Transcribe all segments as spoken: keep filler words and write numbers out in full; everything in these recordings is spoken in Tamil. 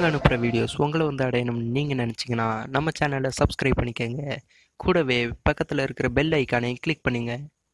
நாங்கள் அனுப்புகிற வீடியோஸ் உங்களை வந்து அடையணும்னு நீங்கள் நினச்சிங்கன்னா நம்ம சேனலை சப்ஸ்கிரைப் பண்ணிக்கோங்க. கூடவே பக்கத்தில் இருக்கிற பெல் ஐக்கானை கிளிக் பண்ணுங்க.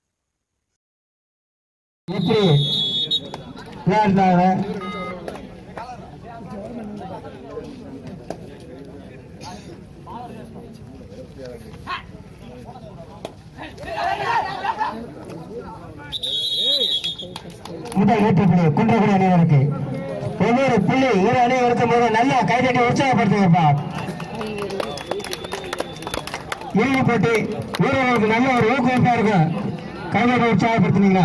முதல் ஏற்றுப்புள்ளி குன்றக்குடி அணியினருக்கு ஒவ்வொரு புள்ளி இரு அணியை இருக்கும் போது நல்லா கைதட்டி உற்சாகப்படுத்துங்கப்பா. இறுதி போட்டி வீரர்களுக்கு நல்ல ஒரு ஊக்குவிப்பா இருக்கும். கைதட்டி உற்சாகப்படுத்தினீங்களா?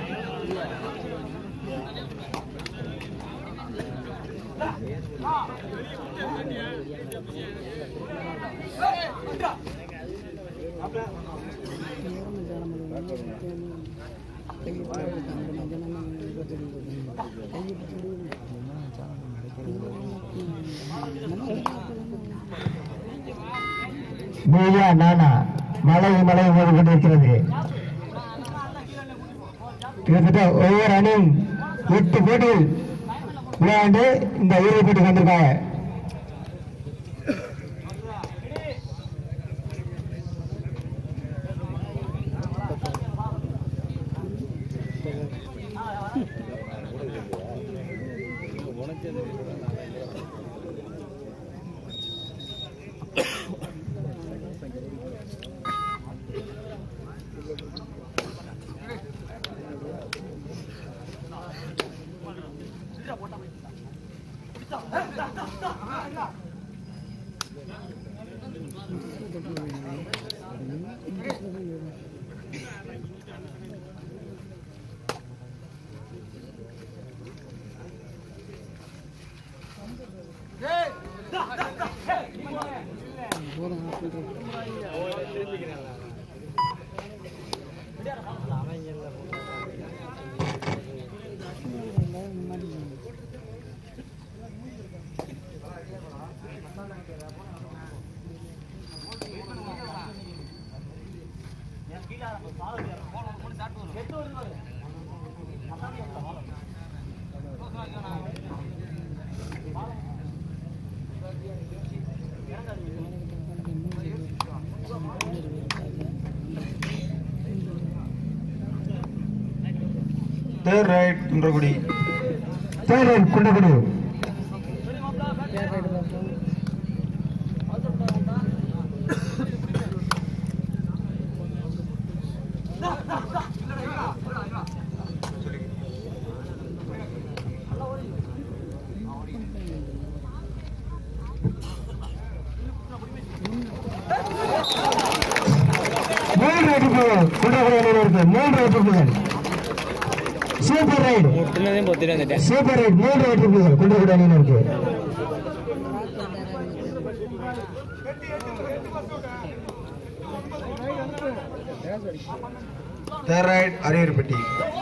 நீயா நானா மழை மழை ஓடி கொண்டிருக்கிறது. கிட்டத்தட்ட ஒவ்வொரு அணியும் எட்டு போட்டியில் விளையாண்டு இந்த இறுதி போட்டிக்கு வந்திருக்காங்க. Third right, Kundrakudi. Third right, Kundrakudi. Moon right player, Kundrakudi அணியினருக்கு moon right player. Super right. Super right. Moon right player, Kundrakudi அணியினருக்கு. Third right, ARIYURPATTI.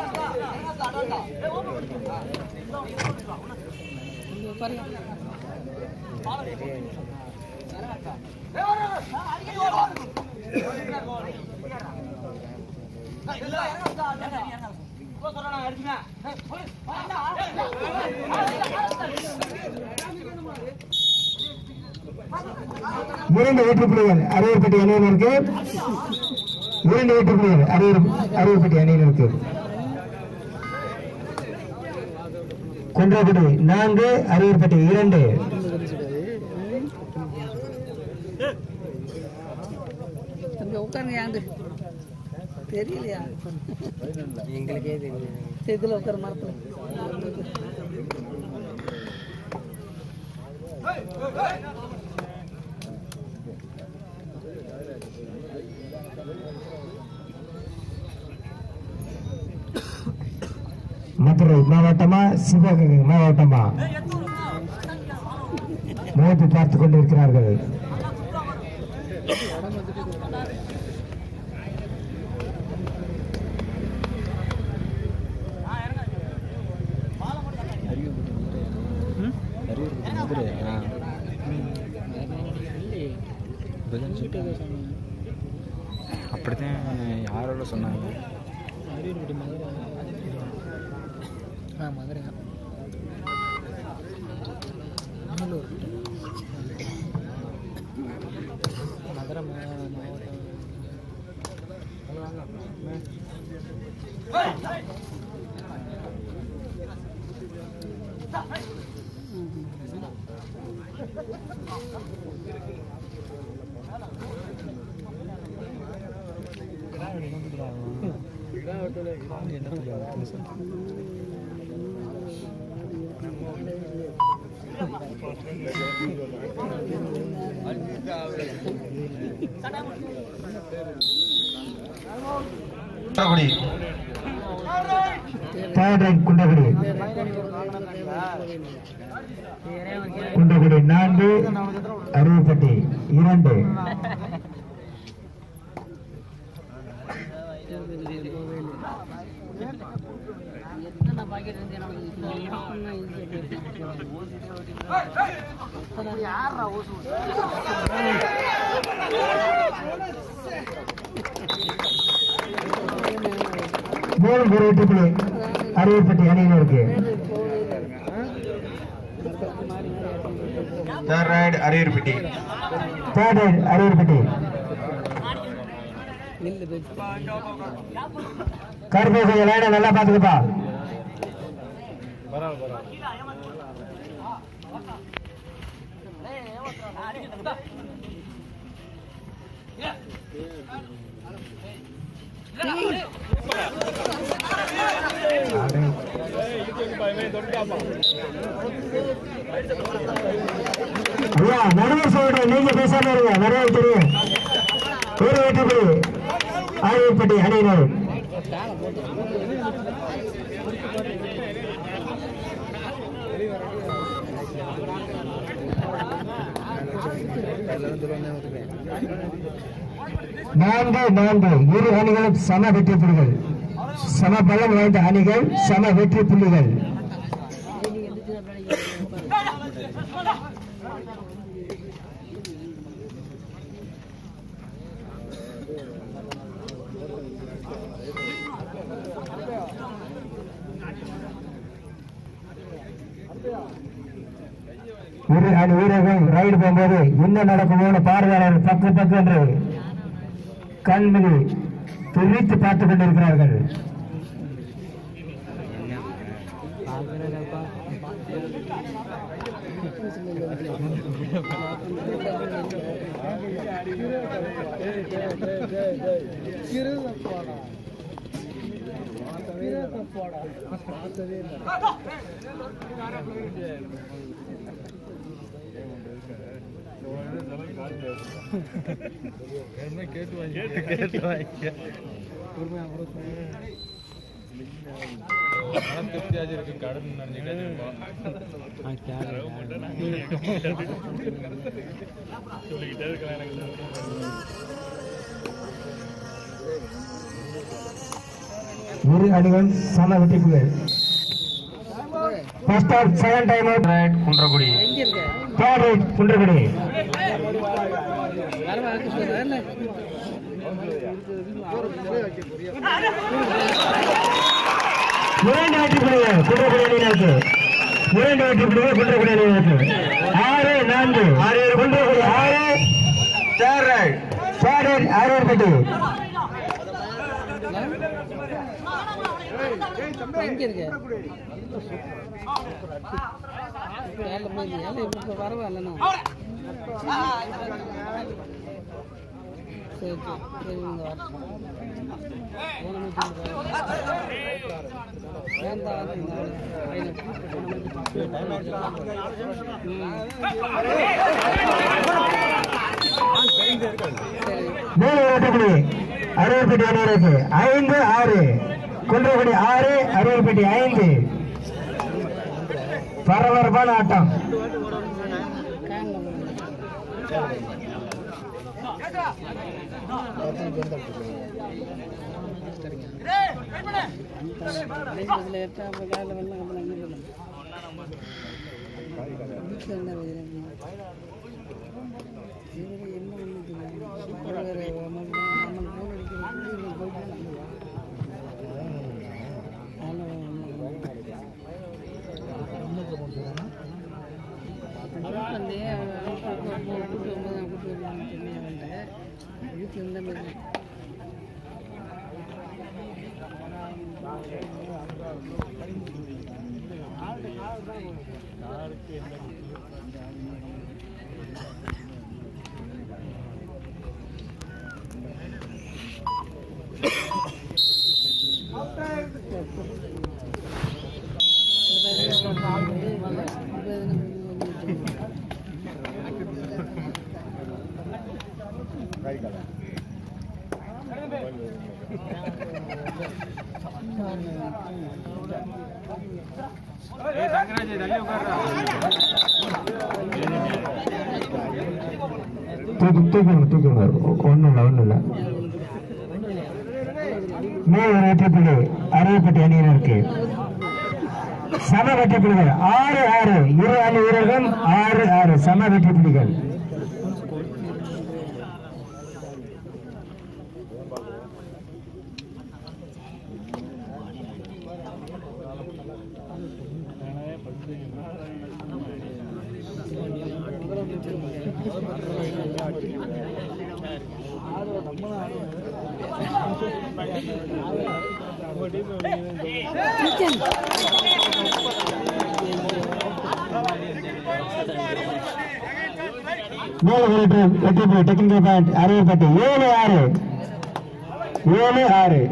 இரண்டு வெற்றி புள்ளிகள் ARIYURPATTI அணியினருக்கு. இரண்டு வெற்றி புள்ளிகள் ARIYURPATTI அணியினருக்கு. குன்றக்குடி நான்கு, ARIYURPATTI இரண்டு. தெரியலையா? எங்களுக்கே தெரியல. இதுல உட்கார மரத்துல மதுரை மாவட்டமா சிவகங்கை மாவட்டமா மோதி பார்த்துக் கொண்டிருக்கிறார்கள். அப்படித்தான் யாரோட சொன்னாங்க. மதுரை குன்றக்குடி குன்றக்குடி நான்கு அரியப்பட்டி இரண்டு. மூணு வெற்றி அரியப்பட்டி அணியினருக்கு. Third right Ariyarpatti. Third right Ariyarpatti. கருப்பு கொஞ்சம் லைனை நல்லா பாத்துக்கப்பா. ஐயா நடுவர் சொல்ற நீங்க பேசாம இருங்க. நிறைய தெரியும். ஒரு வெற்றி ஆரியப்பட்டி அணியினர். நான்கு நான்கு இரு அணிகளும் சம வெற்றி புள்ளிகள். சம பலம் வாய்ந்த அணிகள் சம வெற்றி புள்ளிகள். இரு அணி வீரர்கள் ரைடு போகும்போது என்ன நடக்குமோன்னு பார்வையாளர் பக்கு பக்கு என்று கண்மணி துரித்து பார்த்துக் கொண்டிருக்கிறார்கள். இரு அணிகள் சம வெற்றி புள்ளிகள். First half second time out right Kundrakudi. Third right Kundrakudi. இரண்டு வெற்றி புள்ளிகள் குன்றக்குடி அணியினருக்கு. இரண்டு வெற்றி புள்ளிகள் குன்றக்குடி அணியினருக்கு. ஆறு நான்கு ஆறு குன்றக்குடி ஆறு. Third right third right Ariyapatti. பரவாயில்லண்ணா. சரி சரி மூணு ஓட்டப்படி அரியப்பட்டி அணியினருக்கு. ஐந்து ஆறு குன்றக்குடி ஆறு அரியப்பட்டி ஐந்து. பரபரப்பான ஆட்டம். தூக்கு தூக்குங்க தூக்குங்க ஒன்றும் இல்லை ஒன்றும் இல்லை. மேல் வெற்றி புள்ளி அரியப்பட்டி அணியினருக்கு. சம வெற்றி புள்ளிகள் ஆறு ஆறு. இரு அணி வீரர்கள் ஆறு ஆறு சம வெற்றி புள்ளிகள். மேல் வெற்றி வெற்றி புள்ளி டெக்னிக்கல் பாயிண்ட் அரியப்பட்டி ஏழு ஆறு ஏழு ஆறு.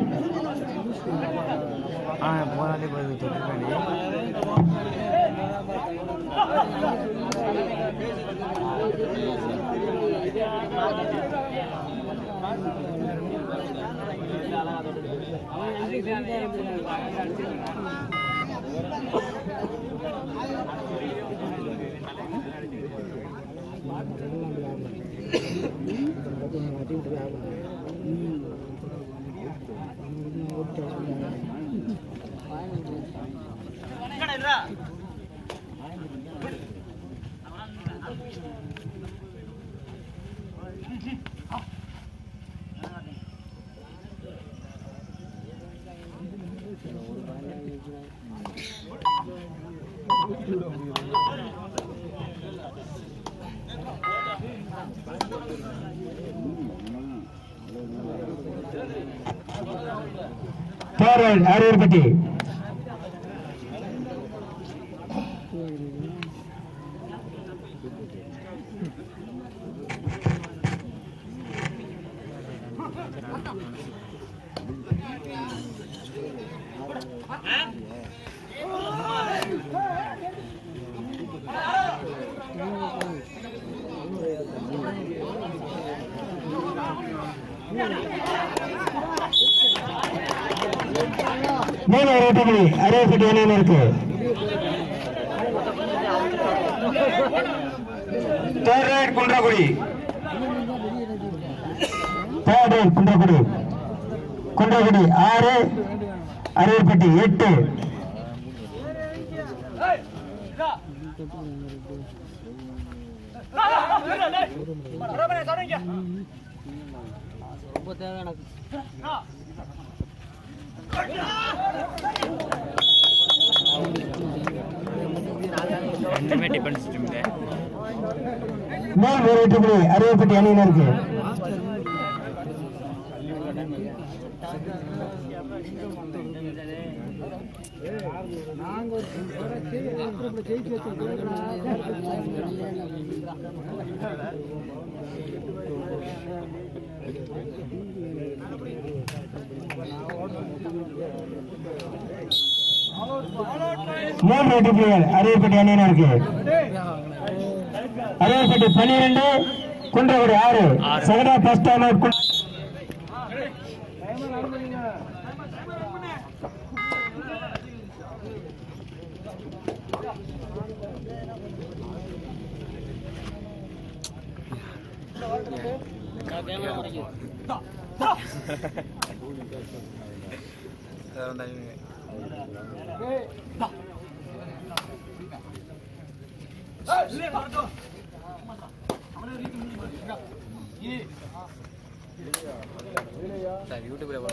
அரியப்பட்டி மேல் அரியப்பட்டி அரியப்பட்டி அணியினருக்கு. Third right Kundrakudi third right Kundrakudi Kundrakudi ஆறு அரியப்பட்டி எட்டு. மேல் வெற்றி புள்ளி அரியப்பட்டி அணியினருக்கு. மூன்று வெற்றி புள்ளிகள் அரியப்பட்டி அணியினருக்கு. அரியப்பட்டி பன்னிரண்டு குன்றக்குடி ஆறு. செகண்டா ஃபர்ஸ்ட் டைம் அவுட். யூடியூப்ல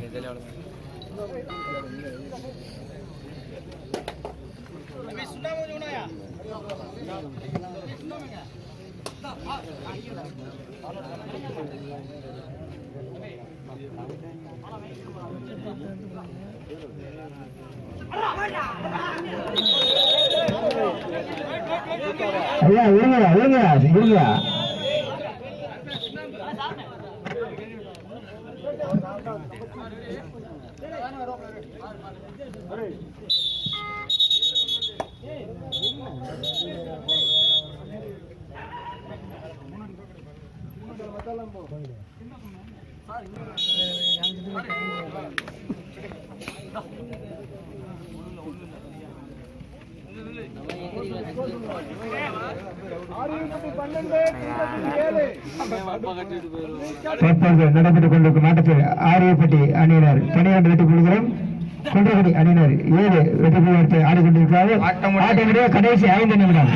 ஐயா இருங்கடா இருங்கடா இருங்க. தற்போது நடைபெற்றுக் கொண்டிருக்கும் ஆட்டத்தில் ஆரியப்பட்டி அணியினர் பனிரெண்டு வெற்றி புள்ளிகளும் குன்றக்குடி அணியினர் ஏழு வெற்றி புள்ளி ஆடிக்கொண்டிருக்கிறார்கள். ஆட்டமுடைய கடைசி ஐந்து நிமிடம்.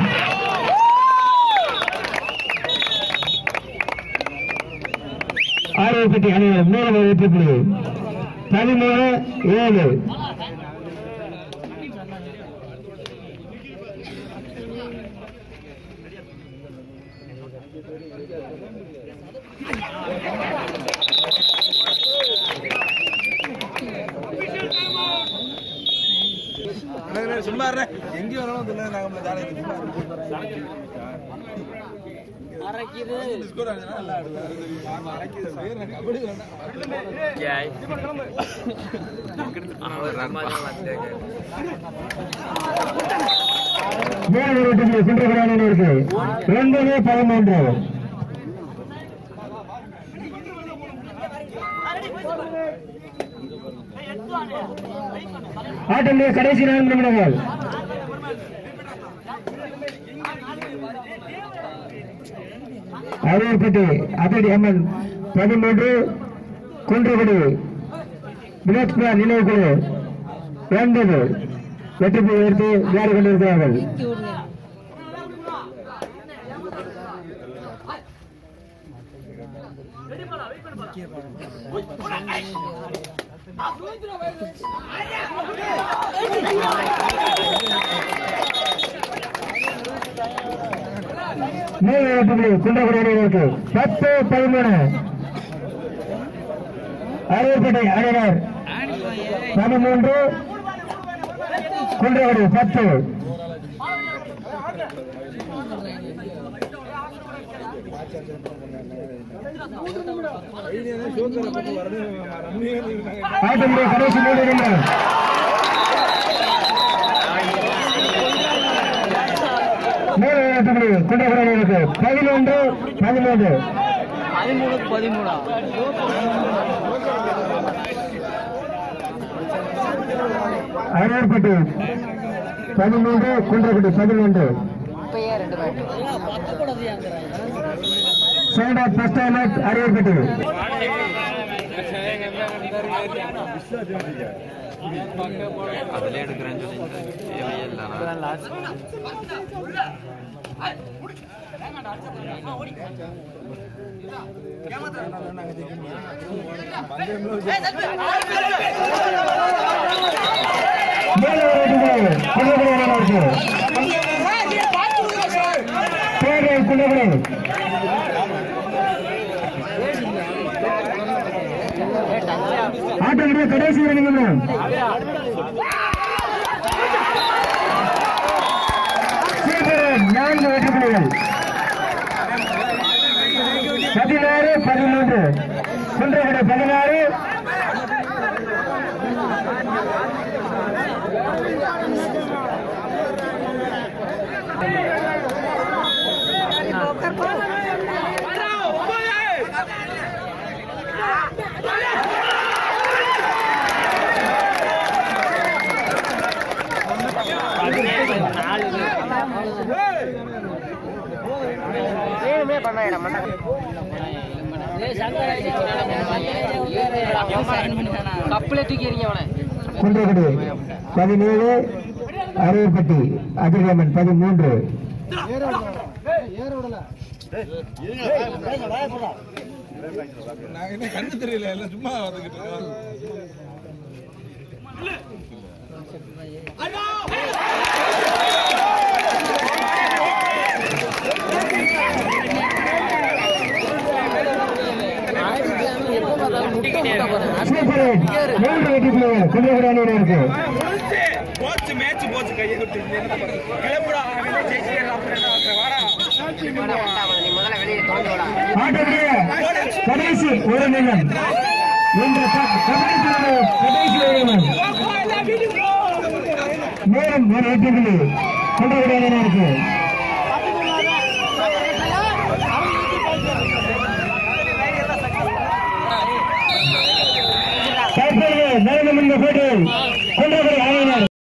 ஆரியப்பட்டி அணியினர் மூணு வெற்றி புள்ளி பதிமூணு ஏழு. சும்மா எங்கேயும் வரணும் குன்றக்குடியினருக்கு ஒன்பது பதிமூன்று. ஆட்டமுடைய கடைசி நான்கு நிமிடங்கள். அரியப்பட்டி அதிரடி அம்மன் பதிமூன்று, குன்றக்குடி வினோத்குமார் நினைவுக்குழு ஒன்பது வெற்றி புள்ளி எடுத்து விளையாடி கொண்டிருக்கிறார்கள். மேல் வெற்றி குன்றக்குடி அணியினருக்கு பத்து பதிமூணு. அரியப்பட்டி அணியினர் பதிமூன்று, குன்றக்குடி பத்து. ஆட்டமுடைய கடைசி மூன்று நிமிடம். மேல் குன்றக்குடி பதினொன்று பதிமூன்று. பதிமூணு பதிமூணா அரியப்பட்டி பதிமூன்று, குன்றக்குடி பதினொன்று. Second of first time out Ariyapatti. அதில் எடுக்கிறேன்னு ஆட்டமுடைய கடைசி நிமிடம். நான்கு வெற்றி புள்ளிகள் பதினாறு பதிமூன்று. குன்றக்குடி பதினாறு, குன்றக்குடி பதினேழு, அரியப்பட்டி அதிர்கமன் பதிமூன்று. கண்ணு தெரியல சும்மா மூன்று வெற்றி புள்ளிகள் குன்றக்குடி அணியினருக்கு. போச்சு மேட்ச் போச்சு கையை விட்டு ஆட்டமுடைய கடைசி ஒரு நிமிடம். கடைசி ஒரு நிமிடம். மேலும் ஒரு வெற்றி புள்ளி குன்றக்குடி அணியினருக்கு. தற்போது நடந்து முடிந்த போட்டியில்